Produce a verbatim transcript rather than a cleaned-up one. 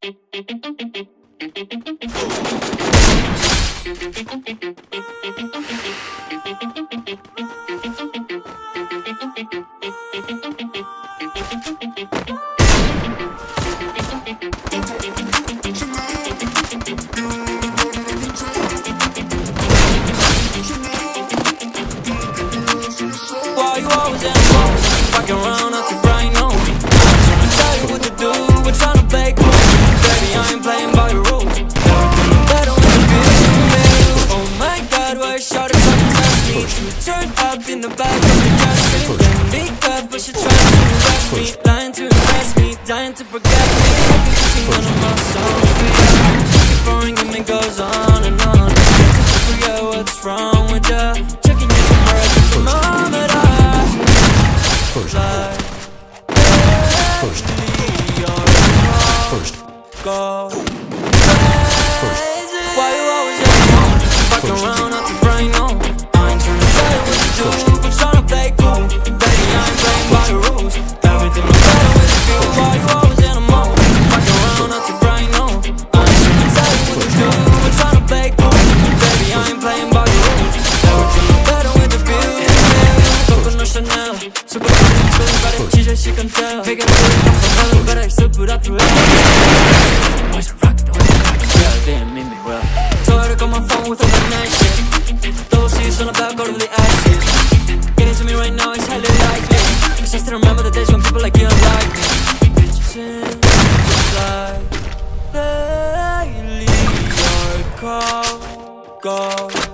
Why you always in the mode? Fucking around out to grind on me. I'm trying to tell you what to do, we're trying to play cool. Baby, I ain't playing by your rules. Everything better when you feel. Oh my God, why you shot it fucking test me? Turn up in the back of the dress me. Then be good, but you're trying to impress me. Lying to impress me, dying to forget me. Hoping to sing one of my songs for you. Keep boring and it goes on and on. Forget what's wrong with ya. Checking your temperature thermometer. First, like, first, first, go. First, why you always in the mood? Fuck around out to grind on. I ain't tryna tell you what to do, I'm tryna play cool. Baby, I ain't playing by the rules. Everything will better with you. Why you always in the mood? Fuck around out to grind on. I ain't tryna tell you what to do, I'm tryna play cool. Baby, I ain't playing by the rules. Everything will better with the view. Coconut Chanel, super Cheese she can tell. Make it look like but I super up to it. Always a rock, always a rock. Yeah, they ain't mean me well. Told her to call my phone with all that nice shit. Those sheets on the back, go to the ashes. Getting to me right now is highly likely. Cause I still remember the days when people like you like me. Seems like lately your call, go.